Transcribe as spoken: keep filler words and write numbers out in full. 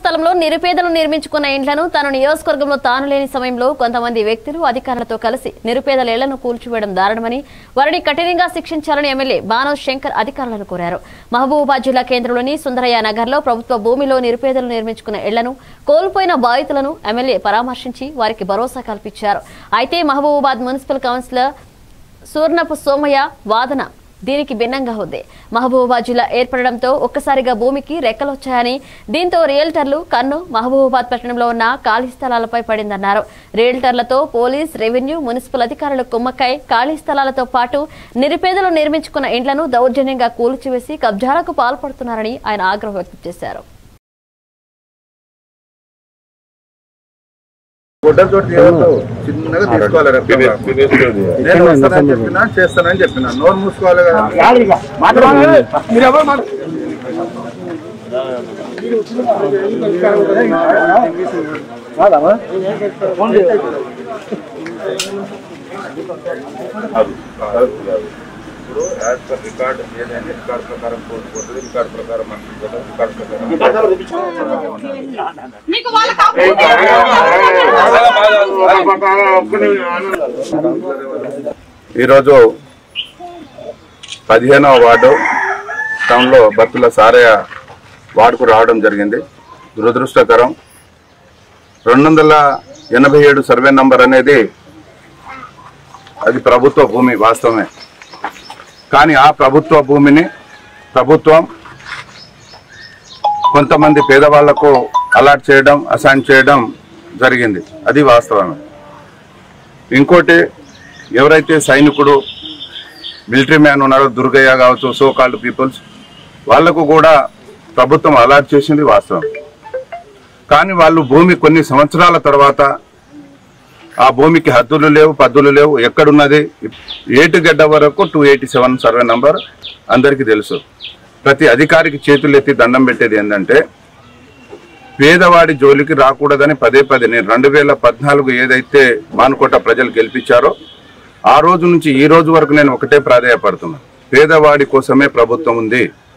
స్థలంలో నిరుపేదలు నిర్మించుకున్న ఇండ్లను తన నియోజకవర్గంలో తాను లేని సమయంలో కొంతమంది వ్యక్తులు అధికారులతో కలిసి నిరుపేదల ఇళ్లను కూల్చివేయడం దారుణమని వారిని కఠినంగా శిక్షించాలని ఎమ్మెల్యే బానో శంకర్ అధికారులను కోరారు. మహబూబాబాద్ జిల్లా కేంద్రంలోని సుందరయ్య నగర్ లో ప్రభుత్వ భూమిలో నిరుపేదలు నిర్మించుకున్న ఇళ్లను కోల్పోయిన బాధితులను ఎమ్మెల్యే పరామర్శించి వారికి భరోసా కల్పించారు. అయితే మహబూబాబాద్ మున్సిపల్ కౌన్సిలర్ సూర్ణపు సోమయ్య వాదన దీనికి భిన్నంగా ఉంది. మహబూబాబాద్ జిల్లా ఏర్పడడంతో ఒక్కసారిగా భూమికి రెక్కలొచ్చాయని, దీంతో రియల్టర్లు కన్ను మహబూబాబాద్ పట్టణంలో ఉన్న ఖాళీ స్థలాలపై పడిందన్నారు. రియల్టర్లతో పోలీస్, రెవెన్యూ, మున్సిపల్ అధికారులు కుమ్మక్కై ఖాళీ స్థలాలతో పాటు నిరుపేదలు నిర్మించుకున్న ఇండ్లను దౌర్జన్యంగా కూల్చివేసి కబ్జాలకు పాల్పడుతున్నారని ఆయన ఆగ్రహం వ్యక్తం చేశారు. చిన్నగా తీసుకోవాలి, నేను వస్తానని చెప్పినా చేస్తానని చెప్పినా నోరు మూసుకోవాలి కదా. ఇప్పుడు యాజ్ పర్ రికార్డ్ ఏదైనా రికార్డ్ ప్రకారం కోల్పోతుంది, రికార్డ్ ప్రకారం రికార్డ్ ప్రకారం. ఈరోజు పదిహేనవ వార్డు టౌన్లో బత్తుల సారయ్య వార్డుకు రావడం జరిగింది. దురదృష్టకరం. రెండు వందల ఎనభై ఏడు సర్వే నంబర్ అనేది అది ప్రభుత్వ భూమి వాస్తవమే, కానీ ఆ ప్రభుత్వ భూమిని ప్రభుత్వం కొంతమంది పేదవాళ్లకు అలాట్ చేయడం, అసైన్ చేయడం జరిగింది. అది వాస్తవమే. ఇంకోటి, ఎవరైతే సైనికుడు మిలిటరీ మ్యాన్ ఉన్నారో, దుర్గయ్య కావచ్చు, సో కాల్డ్ పీపుల్స్, వాళ్లకు కూడా ప్రభుత్వం అలాట్ చేసింది వాస్తవం. కానీ వాళ్ళు భూమి కొన్ని సంవత్సరాల తర్వాత ఆ భూమికి హద్దులు లేవు, పద్దులు లేవు, ఎక్కడున్నది ఏటుగడ్డ వరకు two eighty seven survey number అందరికీ తెలుసు. ప్రతి అధికారికి చేతులు ఎత్తి దండం పెట్టేది ఏంటంటే పేదవాడి జోలికి రాకూడదని పదే పదే నేను రెండు వేల పద్నాలుగు ఏదైతే మానుకోట ప్రజలు గెలిపించారో ఆ రోజు నుంచి ఈ రోజు వరకు నేను ఒకటే ప్రాధేయపడుతున్నాను. పేదవాడి కోసమే ప్రభుత్వం ఉంది.